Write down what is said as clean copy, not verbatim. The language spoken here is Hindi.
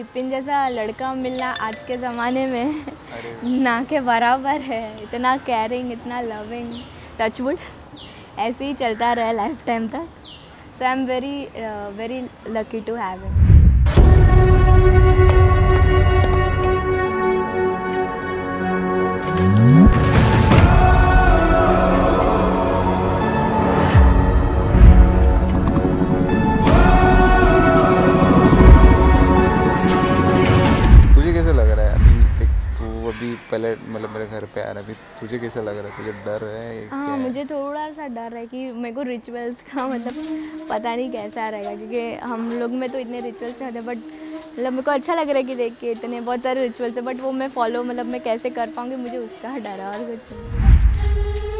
विपिन जैसा लड़का मिलना आज के ज़माने में ना के बराबर है। इतना केयरिंग, इतना लविंग, टचवुड ऐसे ही चलता रहे लाइफ टाइम तक। So I am very lucky to have him. अभी पहले मतलब मेरे घर पे आ रहा है, अभी तुझे कैसा लग रहा है? तुझे डर है? हाँ, मुझे थोड़ा सा डर है कि मेरे को रिचुअल्स का मतलब पता नहीं कैसा रहेगा, क्योंकि हम लोग में तो इतने रिचुअल्स नहीं होते। बट मतलब मेरे को अच्छा लग रहा है कि देख के इतने बहुत सारे रिचुअल्स है, बट वो मैं फॉलो मतलब मैं कैसे कर पाऊँगी, मुझे उसका डर है और कुछ।